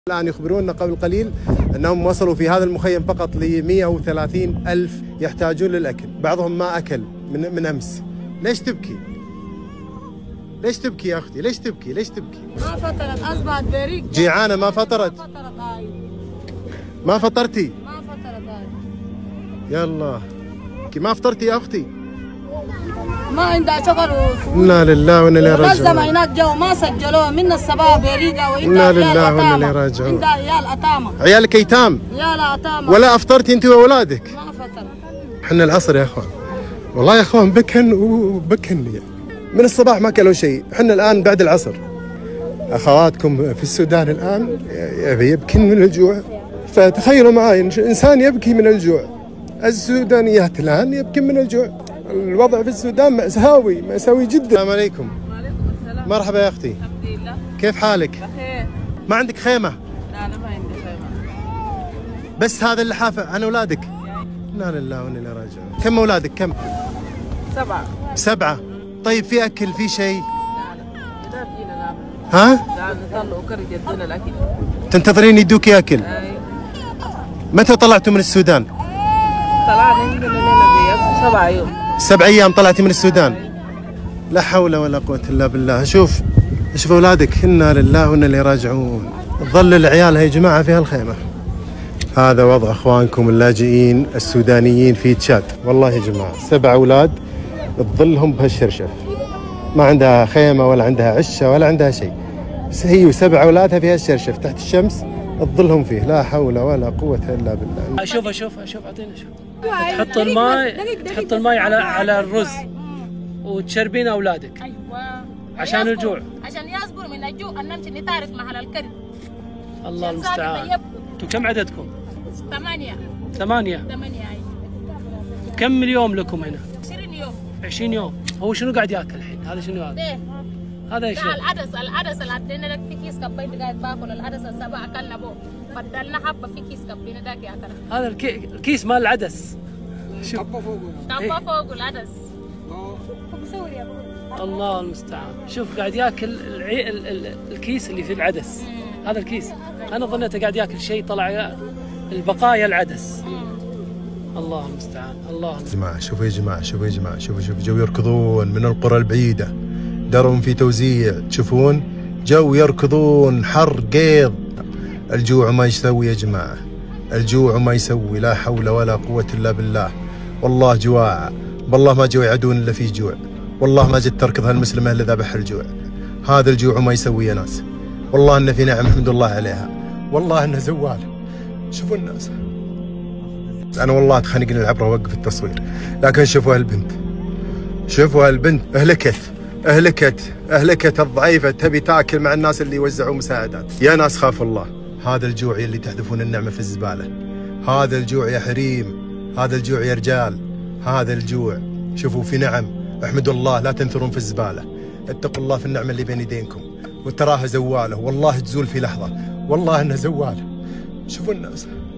الآن يخبروننا قبل قليل أنهم وصلوا في هذا المخيم فقط ل 130 ألف يحتاجون للأكل. بعضهم ما أكل من أمس. ليش تبكي؟ ليش تبكي يا أختي؟ ليش تبكي؟ ليش تبكي؟ ما فطرت، أصبحت بريق. جيعانة ما فطرت؟ ما فطرت هاي. ما فطرتي؟ ما فطرت هاي. يلا ما فطرتي يا أختي؟ ما عندها شغل إنا لله وإنا إليه راجعون. منظمة هناك جو ما سجلوه من الصباح بريقة إنا لله وإنا إليه راجعون. عندها عيال أتامة. عيالك أيتام؟ عيال أتامة. ولا أفطرتي أنت وأولادك؟ ما فطرت. احنا العصر يا اخوان، والله يا اخوان بكن وبكني من الصباح ما كلوا شيء. احنا الان بعد العصر. اخواتكم في السودان الان يبكين من الجوع، فتخيلوا معي انسان يبكي من الجوع. السودانيات الان يبكين من الجوع. الوضع في السودان مأساوي مأساوي جدا. السلام عليكم. وعليكم السلام. مرحبا يا اختي. الحمد لله. كيف حالك؟ بخير. ما عندك خيمه؟ لا أنا ما عندي خيمة. بس هذا اللحافه عن اولادك؟ لا لله وانا اليه راجعون. كم اولادك كم؟ 7. 7. طيب في اكل في شيء؟ لا بجينا نعمل. ها؟ لا نطلعوا كرج يدونا الأكل. تنتظرين يدوكي اكل؟ أي. متى طلعتوا من السودان؟ طلعنا عندنا ليلة 7 يوم. 7 ايام طلعتي من السودان؟ لا حول ولا قوة الا بالله. شوف اولادك، انا لله وانا اليه راجعون. تظل العيال يا جماعة في هالخيمة. هذا وضع اخوانكم اللاجئين السودانيين في تشاد. والله يا جماعة 7 اولاد تظلهم بهالشرشف، ما عندها خيمة ولا عندها عشة ولا عندها شيء. هي و7 اولادها في هالشرشف تحت الشمس تظلهم فيه. لا حول ولا قوة الا بالله. شوف اعطينا شوف. تحط الماء على الرز وتشربين اولادك. ايوه عشان الجوع، عشان يصبروا من الجوع. نمشي نتعرف محل الكري. الله المستعان. انتم كم عددكم؟ 8. 8. 8 اي. كم اليوم لكم هنا؟ 20 يوم. 20 يوم. هو شنو قاعد ياكل الحين؟ هذا شنو هذا؟ ليه؟ هذا ايش؟ العدس اللي عندنا لك في كيس كبين قاعد باكل. العدس السبع اكلنا بو، بدلنا حبه في كيس كبين داك ياكل. هذا الكيس مال العدس. شوف كبه فوق العدس. بسوري يا ابو. الله المستعان. شوف قاعد ياكل الكيس اللي في العدس. هذا الكيس انا ظنيته قاعد ياكل شيء طلع البقايا العدس. الله المستعان. الله جماعة شوفوا يا جماعة، شوفوا يا جماعة، شوفوا جو يركضون من القرى البعيدة. درهم في توزيع، تشوفون جو يركضون، حر قيض. الجوع ما يسوي يا جماعة، الجوع ما يسوي. لا حول ولا قوة إلا بالله. والله جواع، والله ما جو يعدون إلا في جوع. والله ما جت تركض هالمسلمة إلا ذبح الجوع. هذا الجوع ما يسوي يا ناس. والله إن في نعم الحمد لله عليها. والله إنه زوال. شوفوا الناس. أنا والله تخنقني العبرة أوقف التصوير، لكن شوفوا هالبنت، شوفوا هالبنت أهلكت الضعيفة تبي تاكل مع الناس اللي يوزعوا مساعدات. يا ناس خاف الله. هذا الجوع اللي تحذفون النعمة في الزبالة. هذا الجوع يا حريم، هذا الجوع يا رجال، هذا الجوع. شوفوا في نعم، احمدوا الله، لا تنثرون في الزبالة. اتقوا الله في النعمة اللي بين يدينكم، وتراها زوالة. والله تزول في لحظة، والله انها زوالة. شوفوا الناس.